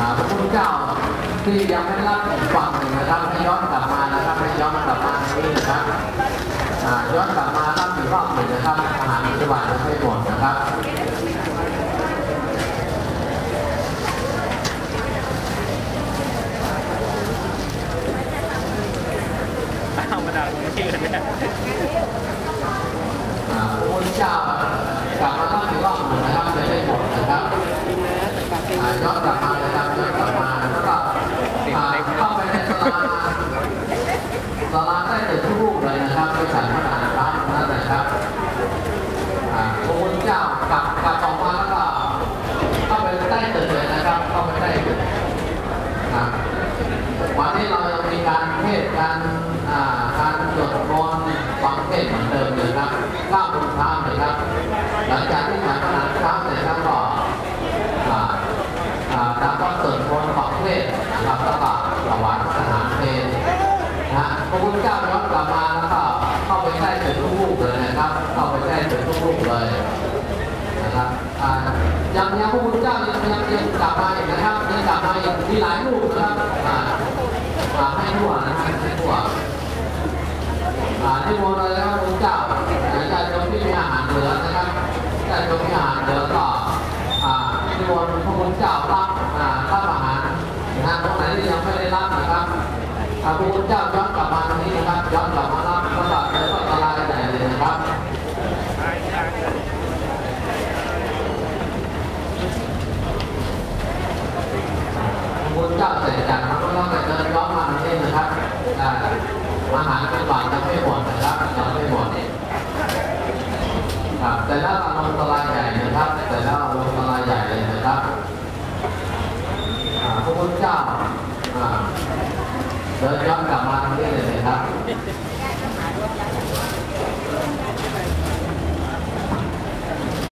พระพุทธเจ้าที่ยังไม่รับอีกฝั่งหนึ่งนะครับให้ย้อนกลับมานะครับให้ย้อนกลับมาตรงนี้นะครับย้อนกลับมารับอีกรอบหนึ่งนะครับอาหารอิสระจะไม่หมดนะครับธรรมดาไม่ใช่เลยเนี่ยพระพุทธเจ้ากลับมารับอีกรอบหนึ่งนะครับจะได้หมดนะครับย้อนกลับมานะครับย้อนกลับมาแล้วก็เข้าไปในศาลาได้ตึกทุกรูปเลยนะครับไปฉันพระอาหารร้านนั่นนะครับพระพุทธเจ้ากลับออกมาแล้วก็เข้าไปใต้ตึกเลยนะครับเข้าไปใต้ตึกวันนี้เราจะมีการเทศการสวดมนต์ฟังเทศเหมือนเดิมเลยครับ9 โมงเช้าเลยครับหลังจากที่ฉันพระอาหารเช้าเสร็จแล้วก็จากก็สวดมนต์ฟังเทศนะครับแล้วก็ถวายอาหารเพลพระพุทธเจ้าย้อนกลับมาแล้วก็เข้าไปใต้ตึกทุกรูปเลยนะครับเข้าไปใต้ตึกทุกรูปเลยนะครับยังพระพุทธเจ้ายังกลับมาอีกนะครับยังกลับมาอีกมีหลายรูปนะครับให้ทั่วนะครับให้ทั่วที่มนต์เลยนะครับพระพุทธเจ้าญาติโยมที่มีอาหารเหลือนะครับญาติโยมมีอาหารเหลือก็ที่มนต์พระพุทธเจ้ารับอาหารนะตรงไหนที่ยังไม่ได้รับนะครับพระพุทธเจ้าย้อนกลับมาตรงนี้นะครับย้อนกลับมารับพระบาทแล้วก็ตลาดใหญ่เลยนะครับพระพุทธเจ้าเสร็จจากนั้นก็ต้องไปเดินย้อนมาตรงนี้นะครับอาหารเป็นบาทจะไม่หมดนะครับจะไม่หมดครับแต่แล้วลงตลาดใหญ่นะครับแต่แล้วลงตลาดใหญ่เลยนะครับพระพุทธเจ้าเดินย้อน